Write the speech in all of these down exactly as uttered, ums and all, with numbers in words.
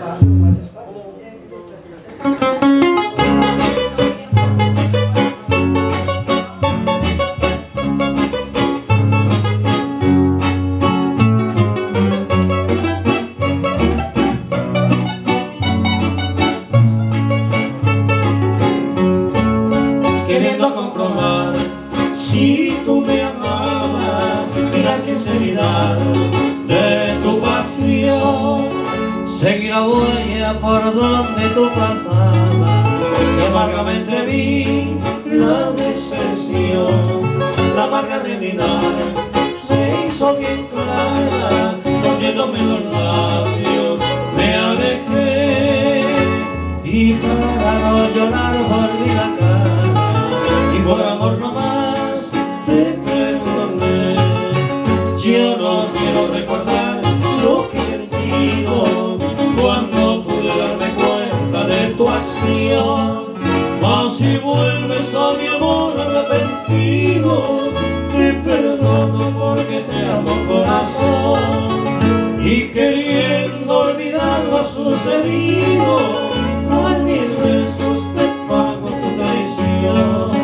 Queriendo comprobar si tú me amabas y la sinceridad de tu pasión, seguir la huella por donde tú pasabas, y amargamente vi la decepción. La amarga realidad se hizo bien clara, poniéndome los labios me alejé, y para no llorar volví la cara, y por amor no más te perdoné. Yo no quiero recordar lo que he sentido cuando pude darme cuenta de tu acción, mas si vuelves a mi amor arrepentido, te perdono porque te amo corazón, y queriendo olvidar lo sucedido, con mis besos te pago tu traición.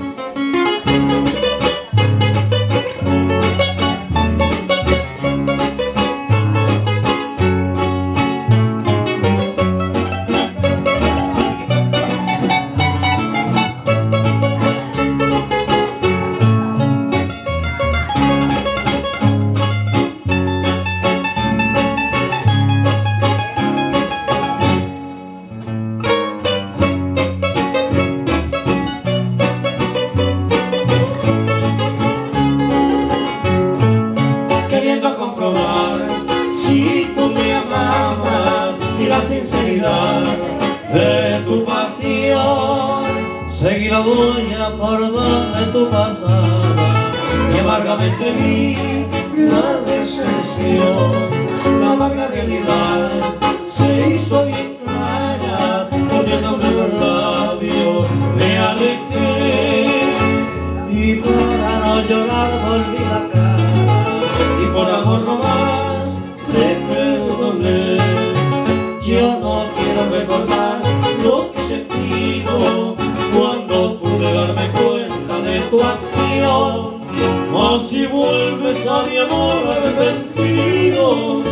Si tú me amabas y la sinceridad de tu pasión, seguí la huella por donde tú pasabas, y amargamente vi la decepción. La amarga realidad se hizo bien clara, poniéndome los labios me alejé, y para no llorar volví la cara, y por amor no más te perdoné. Yo no quiero recordar lo que he sentido cuando pude darme cuenta de tu acción, mas si vuelves a mi amor arrepentido,